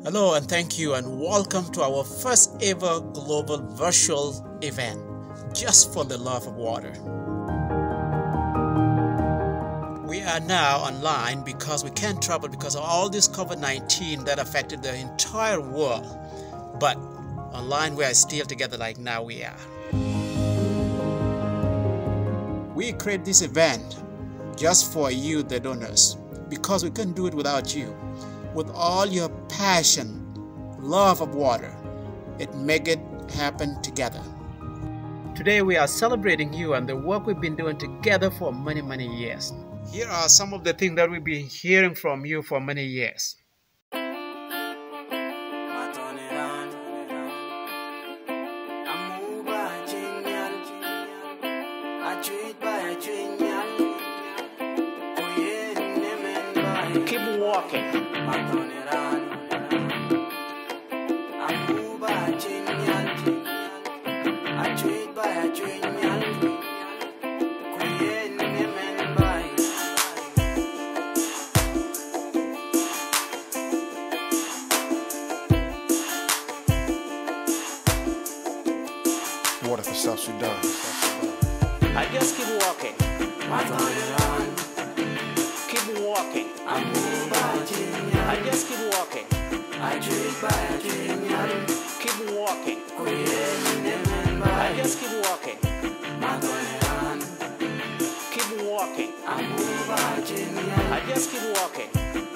Hello and thank you and welcome to our first ever global virtual event, Just for the Love of Water. We are now online because we can't travel because of all this COVID-19 that affected the entire world. But online we are still together like now we are. We create this event just for you, the donors, because we couldn't do it without you. With all your passion, love of water, it make it happen together. Today we are celebrating you and the work we've been doing together for many, many years. Here are some of the things that we've been hearing from you for many years. Keep walking. Water for South Sudan. I just keep walking. Keep walking. I just keep walking. Keep walking. I just keep walking. Keep walking. I just keep walking.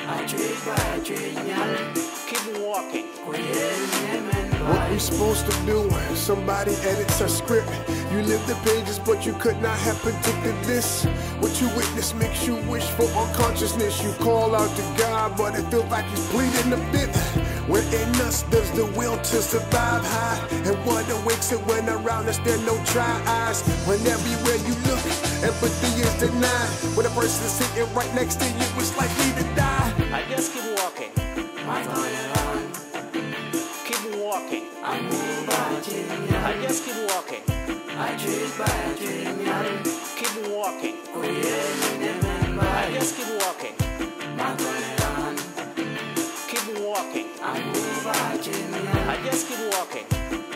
Keep walking. What we supposed to do? Somebody edits our script. You live the pages, but you could not have predicted this. What you witness makes you wish for unconsciousness. You call out to God, but it feels like he's bleeding a bit. Where in us does the will to survive hide? And what awakes it when around us there no dry eyes? When everywhere you look, empathy is denied. When a person is sitting right next to you, it's likely to die. I just keep walking. Keep walking. I just keep walking. Keep walking. I just keep walking. Keep walking. I just keep walking.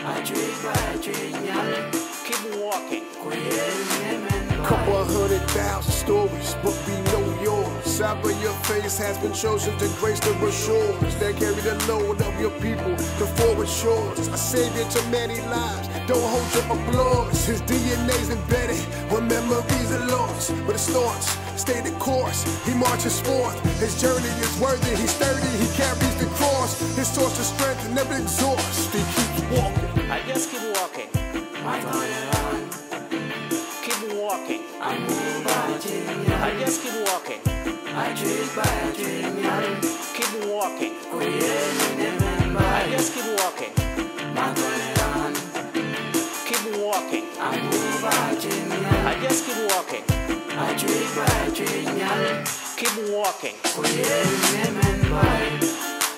Keep walking. Couple 100,000 stories, but we know yours. Cyber your face has been chosen to grace the shores that carry the load of your people to forward shores. A savior to many lives, don't hold your applause. His DNA's embedded when memories are lost. But it starts, stay the course, he marches forth. His journey is worthy, he's sturdy, he carries the cross. His source of strength never exhausts, he keeps walking. I just keep walking. Keep walking. I just keep walking. Keep walking. I just keep walking. Keep walking. I just keep walking. Keep walking.